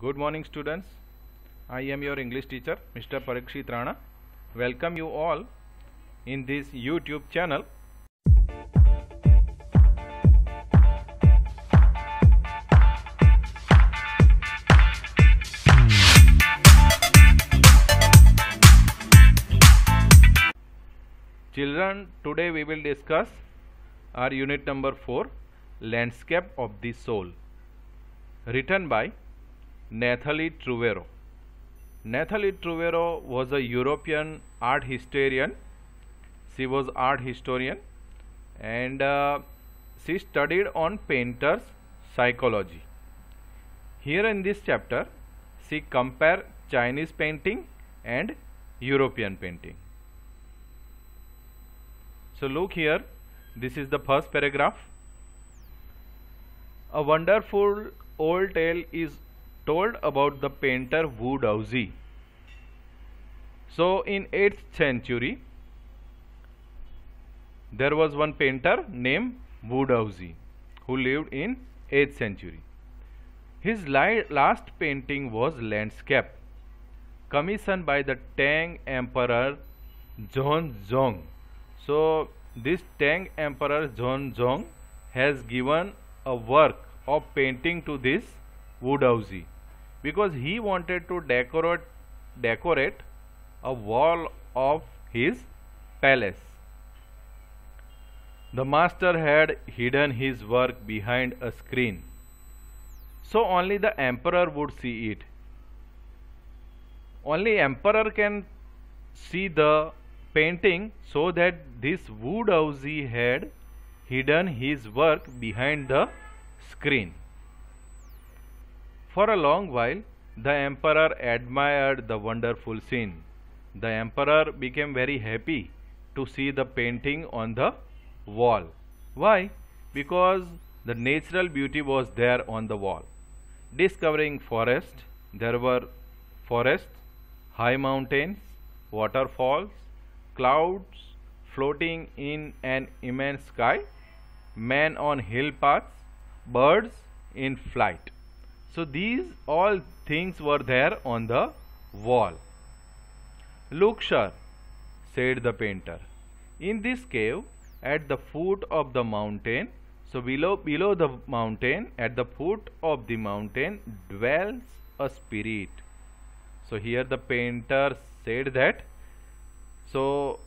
Good morning, students. I am your English teacher, Mr. Parikshit Rana. Welcome you all in this YouTube channel. Children, today we will discuss our unit number 4, Landscape of the Soul, written by Nathalie Truvero. Nathalie Truvero was a European art historian. She was art historian and she studied on painters' psychology. Here in this chapter, she compared Chinese painting and European painting. So look here, this is the first paragraph. A wonderful old tale is told about the painter Wu Daozi. So in 8th century, there was one painter named Wu Daozi who lived in 8th century. His last painting was landscape, commissioned by the Tang Emperor Xuanzong. So this Tang Emperor Xuanzong has given a work of painting to this Wu Daozi because he wanted to decorate a wall of his palace. The master had hidden his work behind a screen, so only the emperor would see it. Only emperor can see the painting, so that this Wu Daozi had hidden his work behind the screen. For a long while, the emperor admired the wonderful scene. The emperor became very happy to see the painting on the wall. Why? Because the natural beauty was there on the wall. Discovering forest, there were forests, high mountains, waterfalls, clouds floating in an immense sky, men on hill paths, birds in flight. So these all things were there on the wall. Look, sir, said the painter, in this cave at the foot of the mountain, so below the mountain, at the foot of the mountain dwells a spirit. So here the painter said that, so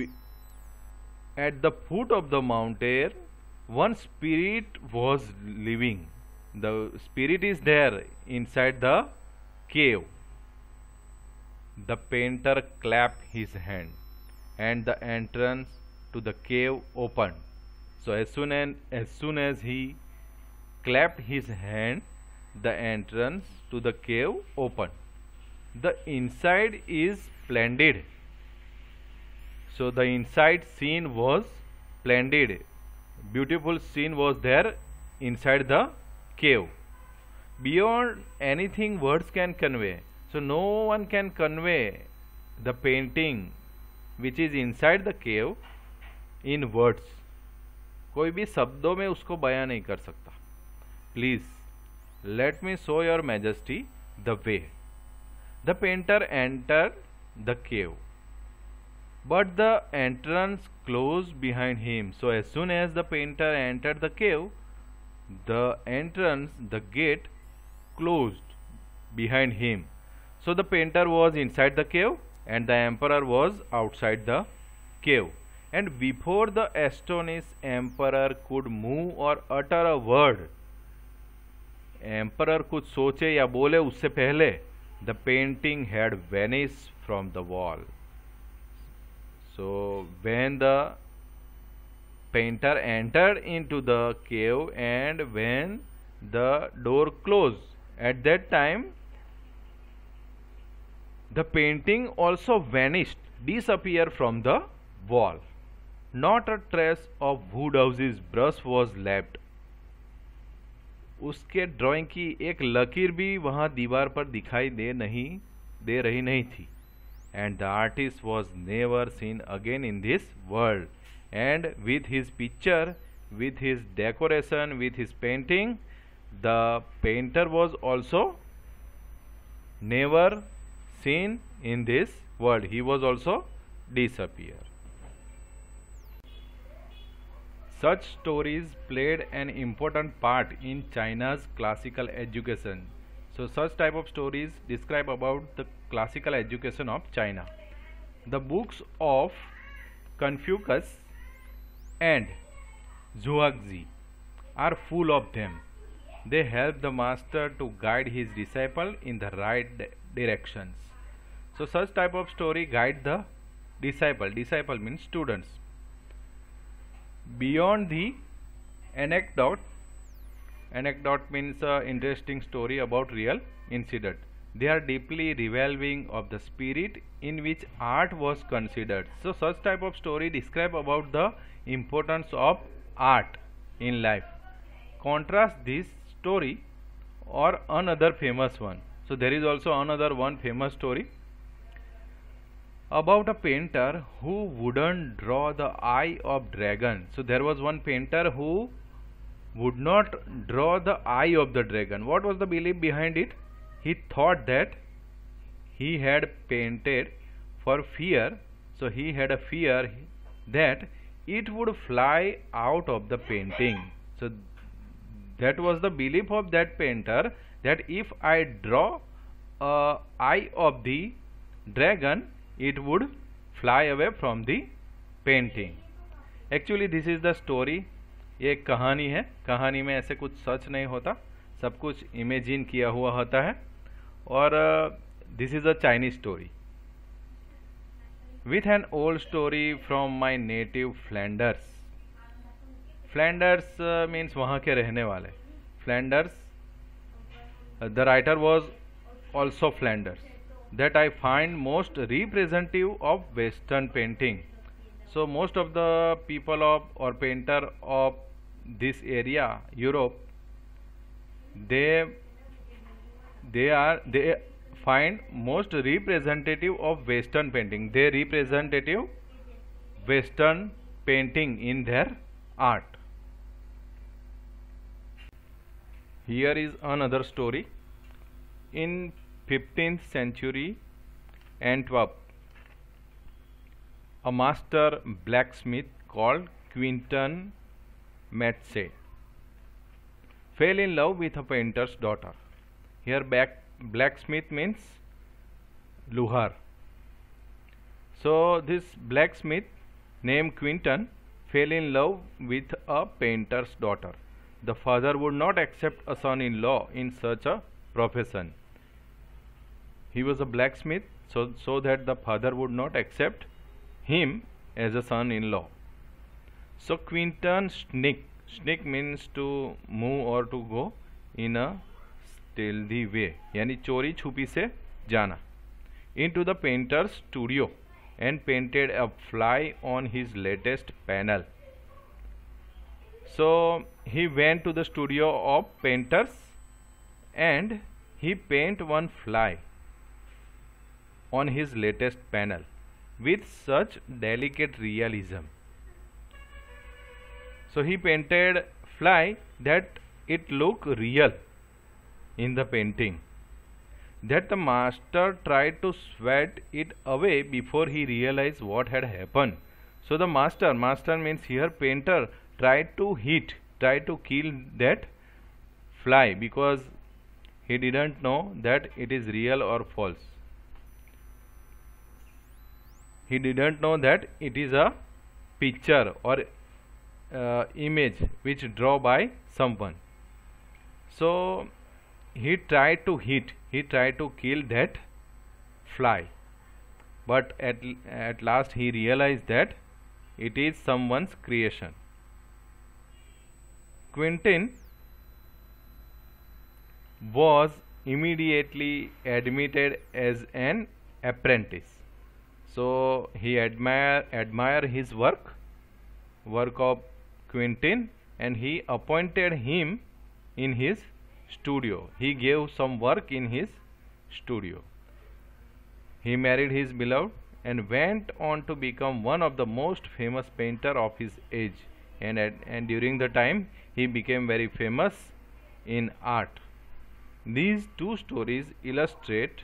at the foot of the mountain one spirit was living. The spirit is there inside the cave. The painter clapped his hand and the entrance to the cave opened. So as soon as he clapped his hand, the entrance to the cave opened. The inside is splendid. So the inside scene was splendid. Beautiful scene was there inside the cave. Beyond anything words can convey. So no one can convey the painting which is inside the cave in words. कोई भी शब्दों में उसको बयां नहीं कर सकता. Please let me show your majesty the way. The painter entered the cave, but the entrance closed behind him. So as soon as the painter entered the cave, the entrance, the gate closed behind him. So the painter was inside the cave and the emperor was outside the cave. And before the astonished emperor could move or utter a word, emperor कुछ सोचे या बोले उससे पहले, the painting had vanished from the wall. So when the painter entered into the cave and when the door closed, at that time the painting also vanished, disappeared from the wall. Not a trace of Wu Daozi's brush was left. उसके drawing की एक लकीर भी वहाँ दीवार पर दिखाई दे रही नहीं थी. And the artist was never seen again in this world. And with his picture, with his decoration, with his painting, the painter was also never seen in this world. He was also disappear. Such stories played an important part in China's classical education. So such type of stories describe about the classical education of China. The books of Confucius and Zhuangzi are full of them. They help the master to guide his disciple in the right directions. So such type of story guide the disciple. Disciple means students. Beyond the anecdote, anecdote means interesting story about real incident. They are deeply revealing of the spirit in which art was considered. So such type of story describe about the importance of art in life. Contrast this story or another famous one. So there is also another one famous story about a painter who wouldn't draw the eye of dragon. So there was one painter who would not draw the eye of the dragon. What was the belief behind it? He thought that he had painted for fear. So he had a fear that it would fly out of the painting. So that was the belief of that painter, that if I draw a eye of the dragon, it would fly away from the painting. Actually this is the story. ये एक कहानी है. कहानी में ऐसे कुछ सच नहीं होता, सब कुछ इमेजिन किया हुआ होता है. और this is a Chinese story with an old story from my native Flanders. Flanders means वहाँ के रहने वाले. Flanders, the writer was also Flanders. That I find most representative of Western painting. So most of the people of or painter of this area, Europe, they find most representative of Western painting. They representative Western painting in their art. Here is another story. In 15th century Antwerp, a master blacksmith called Quentin Metze fell in love with a painter's daughter. Here blacksmith means luhar. So this blacksmith named Quentin fell in love with a painter's daughter. The father would not accept a son-in-law in such a profession. He was a blacksmith, so that the father would not accept him as a son-in-law. So Quentin sneak means to move or to go in a stealthy way, यानी चोरी छुपी से जाना, into the painter's studio and painted a fly on his latest panel. So he went to the studio of painters and he painted one fly on his latest panel with such delicate realism. So he painted fly that it looked real in the painting, that the master tried to sweat it away before he realized what had happened. So the master means here painter tried to kill that fly because he didn't know that it is real or false. He didn't know that it is a picture or image which drawn by someone. So he tried to kill that fly, but at last he realized that it is someone's creation. Quentin was immediately admitted as an apprentice. So he admire his work of Quentin, and he appointed him in his studio. He gave some work in his studio. He married his beloved and went on to become one of the most famous painter of his age. And during the time he became very famous in art. These two stories illustrate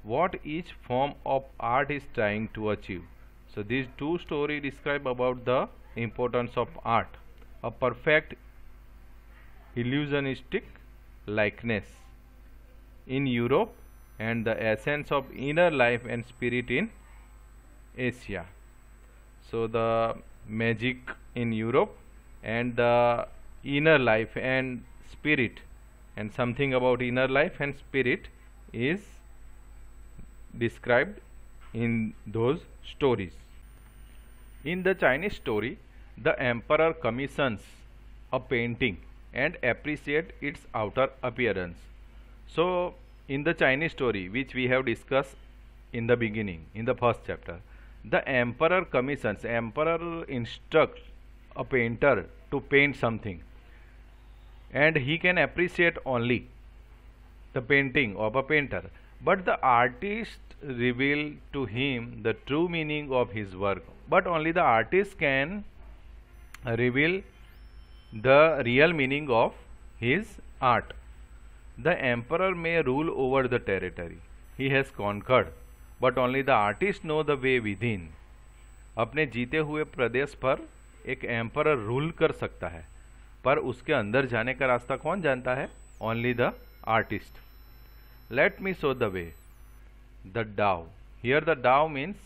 what each form of art is trying to achieve. So these two stories describe about the importance of art, a perfect illusionistic likeness in Europe and the essence of inner life and spirit in Asia. So the magic in Europe and the inner life and spirit, and something about inner life and spirit is described in those stories. In the Chinese story, the emperor commissions a painting and appreciates its outer appearance. So in the Chinese story, which we have discussed in the beginning, in the first chapter, the emperor instructs a painter to paint something, and he can appreciate only the painting of a painter, but the artist reveal to him the true meaning of his work. But only the artist can reveal the real meaning of his art. The emperor may rule over the territory he has conquered, but only the artist know the way within. अपने जीते हुए प्रदेश पर एक emperor rule कर सकता है, पर उसके अंदर जाने का रास्ता कौन जानता है? Only the artist. Let me show the way. The Dao. Here the Dao means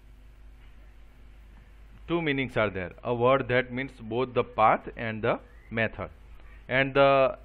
two meanings are there. A word that means both the path and the method. And the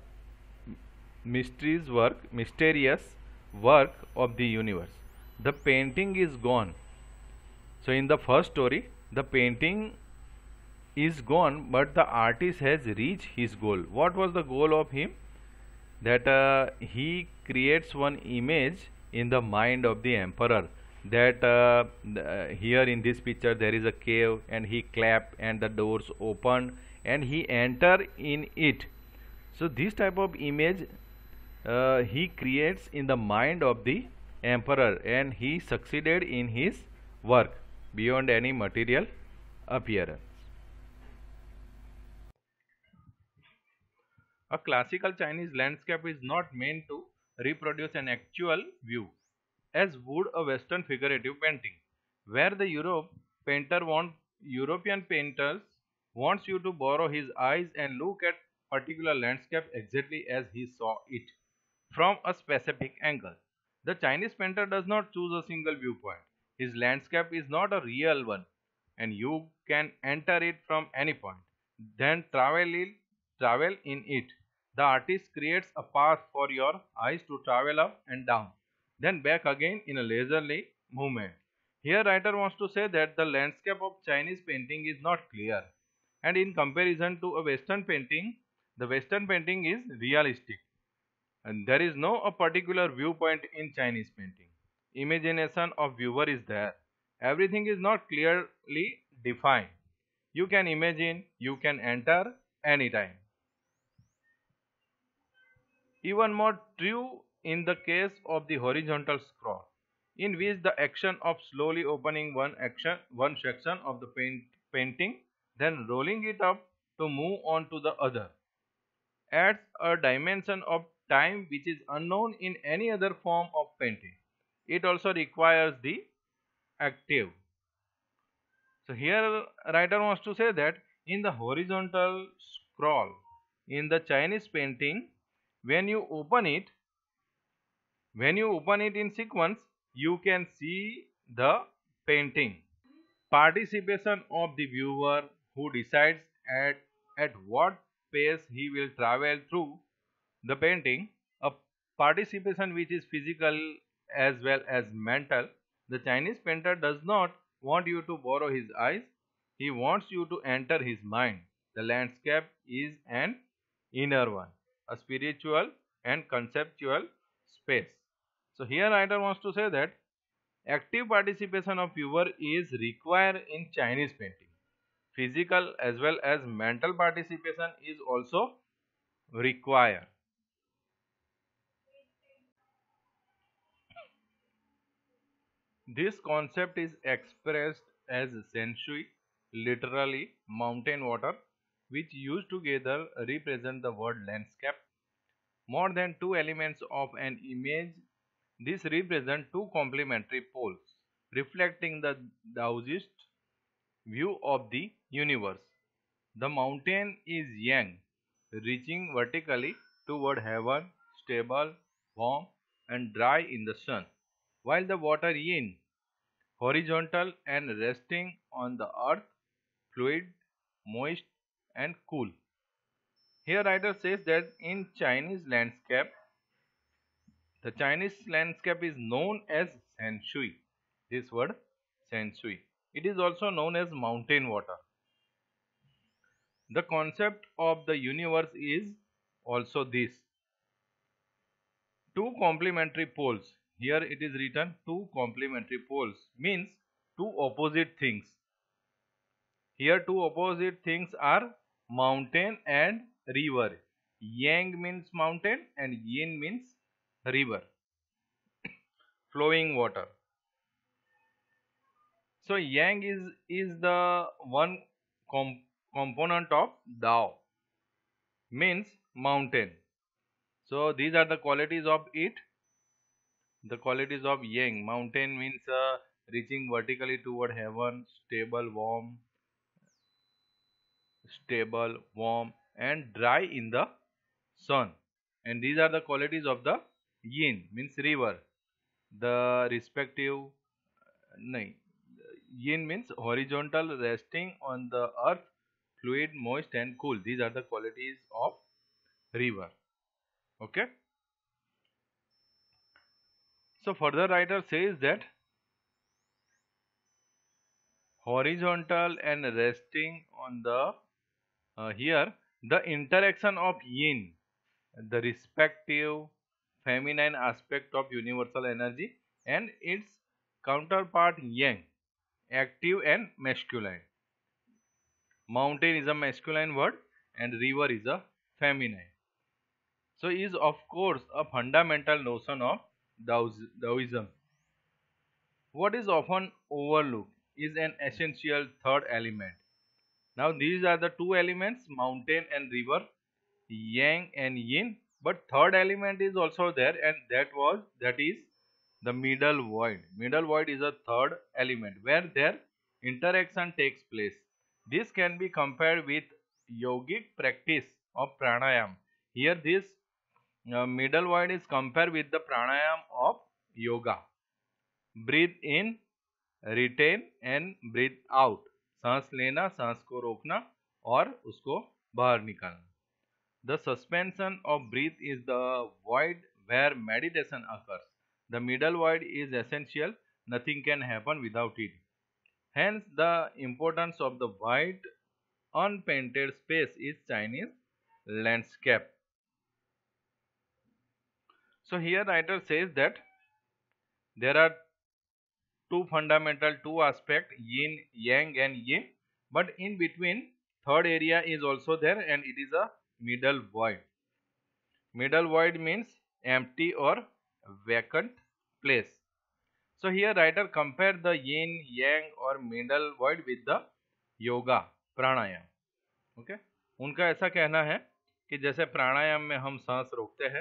mysterious work of the universe. The painting is gone. So in the first story, the painting is gone, but the artist has reached his goal. What was the goal of him? That he creates one image in the mind of the emperor, that here in this picture there is a cave, and he clap and the doors open and he enter in it. So this type of image he creates in the mind of the emperor, and he succeeded in his work beyond any material appearance. A classical Chinese landscape is not meant to reproduce an actual view, as would a Western figurative painting, where the European painters wants you to borrow his eyes and look at particular landscape exactly as he saw it from a specific angle. The Chinese painter does not choose a single viewpoint. His landscape is not a real one, and you can enter it from any point, then travel in it. The artist creates a path for your eyes to travel up and down, then back again in a leisurely movement. Here writer wants to say that the landscape of Chinese painting is not clear, and in comparison to a Western painting, the Western painting is realistic, and there is no a particular viewpoint in Chinese painting. Imagination of viewer is there. Everything is not clearly defined. You can imagine, you can enter anytime. Even more true in the case of the horizontal scroll, in which the action of slowly opening one section of the painting, then rolling it up to move on to the other, adds a dimension of time which is unknown in any other form of painting. It also requires the active. So here writer wants to say that in the horizontal scroll in the Chinese painting, when you open it in sequence, you can see the painting. Participation of the viewer, who decides at what pace he will travel through the painting, a participation which is physical as well as mental. The Chinese painter does not want you to borrow his eyes, he wants you to enter his mind. The landscape is an inner one, a spiritual and conceptual space. So here writer wants to say that active participation of viewer is required in Chinese painting. Physical as well as mental participation is also required. This concept is expressed as sensui, literally mountain water, which used together represent the word landscape. More than two elements of an image This represents two complementary poles, reflecting the Taoist view of the universe. The mountain is yang, reaching vertically toward heaven, stable, warm, and dry in the sun, while the water yin, horizontal and resting on the earth, fluid, moist, and cool. Here writer says that in Chinese landscape, the Chinese landscape is known as Shan Shui. This word Shan Shui. It is also known as mountain water. The concept of the universe is also this. Two complementary poles. Here it is written two complementary poles means two opposite things. Here two opposite things are mountain and river. Yang means mountain and yin means river, flowing water. So yang is the one component of Dao, means mountain. So these are the qualities of it. The qualities of yang. Mountain means reaching vertically toward heaven, stable, warm, and dry in the sun. And these are the qualities of the yin, means river. The respective, nahi, yin means horizontal, resting on the earth, fluid, moist, and cool. These are the qualities of river. Okay. So further writer says that horizontal and resting on the here the interaction of yin, the respective feminine aspect of universal energy, and its counterpart yang, active and masculine. Mountain is a masculine word and river is a feminine. So is of course a fundamental notion of Taoism. What is often overlooked is an essential third element. Now these are the two elements, mountain and river, yang and yin, but third element is also there, and that is the middle void. Middle void is a third element where their interaction takes place. This can be compared with yogic practice of pranayam. Here this middle void is compared with the pranayam of yoga. Breathe in, retain and breathe out. सांस लेना, सांस को रोकना और उसको बाहर निकालना. The suspension of breath is the void where meditation occurs. The middle void is essential. Nothing can happen without it. Hence, the importance of the white unpainted space is Chinese landscape. So here writer says that there are two fundamental two aspect, yin, yang and yin, but in between third area is also there and it is a middle void. Middle void means empty or vacant place. So here writer compare the yin, yang or middle void with the yoga, pranayama. Okay उनका ऐसा कहना है कि जैसे प्राणायाम में हम सांस रोकते हैं,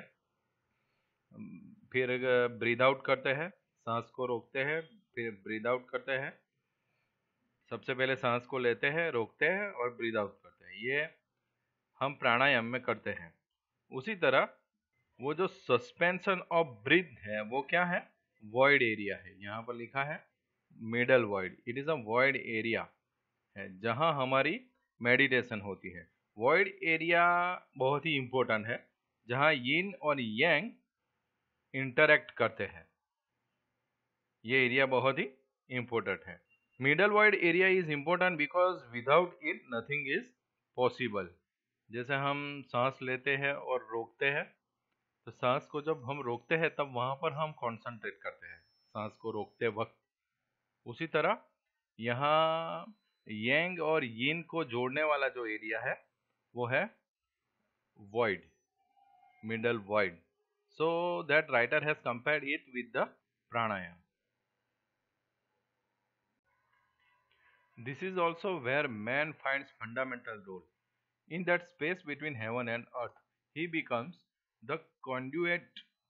फिर ब्रीद आउट करते हैं, सांस को रोकते हैं, फिर ब्रीद आउट करते हैं. सबसे पहले सांस को लेते हैं, रोकते हैं और ब्रीद आउट करते हैं. ये हम प्राणायाम में करते हैं. उसी तरह वो जो सस्पेंशन ऑफ ब्रीथ है वो क्या है, वॉइड एरिया है. यहाँ पर लिखा है middle void. It is a void area है जहाँ हमारी मेडिटेशन होती है. वॉइड एरिया बहुत ही इंपॉर्टेंट है जहाँ यिन और यांग इंटरेक्ट करते हैं. ये एरिया बहुत ही इंपॉर्टेंट है. Middle void area is important because without it nothing is possible. जैसे हम सांस लेते हैं और रोकते हैं, तो सांस को जब हम रोकते हैं तब वहाँ पर हम कॉन्सेंट्रेट करते हैं सांस को रोकते वक्त. उसी तरह यहाँ यांग और यिन को जोड़ने वाला जो एरिया है वो है void, middle void. So that writer has compared it with the pranayam. This is also where man finds fundamental role. In that space between heaven and earth, he becomes the conduit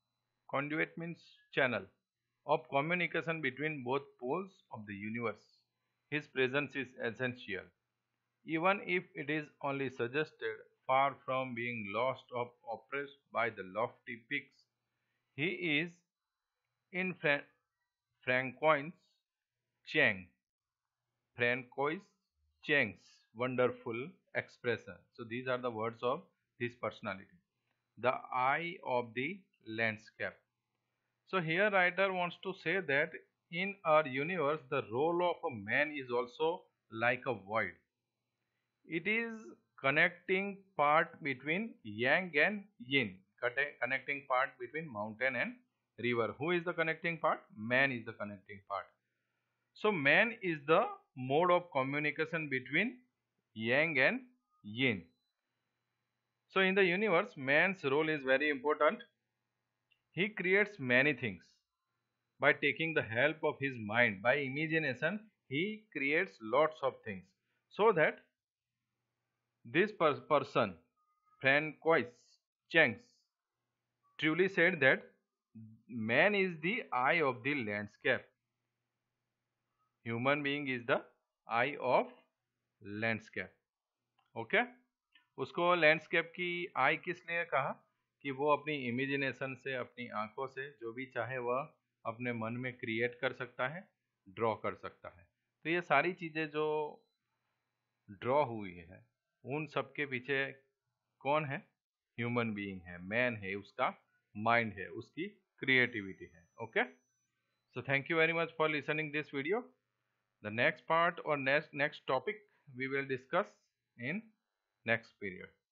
Conduit means channel of communication between both poles of the universe. His presence is essential. Even if it is only suggested, far from being lost or oppressed by the lofty peaks, he is in Francois Cheng. Francois Cheng's wonderful expression. So these are the words of his personality. The eye of the landscape. So here writer wants to say that in our universe the role of a man is also like a void. It is connecting part between yang and yin, connecting part between mountain and river. Who is the connecting part? Man is the connecting part. So man is the mode of communication between yang and yin. So in the universe, man's role is very important. He creates many things by taking the help of his mind. By imagination, he creates lots of things. So that this person, Francois Cheng, truly said that man is the eye of the landscape. Human being is the eye of landscape. Okay उसको landscape की eye किस लिए कहा कि वो अपनी imagination से, अपनी आंखों से जो भी चाहे वह अपने मन में क्रिएट कर सकता है, ड्रॉ कर सकता है। तो ये सारी चीज़ें जो ड्रॉ हुई है उन सब के पीछे कौन है? ह्यूमन बीइंग है, मैन है, उसका माइंड है, उसकी क्रिएटिविटी है। Okay, so thank you very much for listening this video. The next part और next topic we will discuss in next period.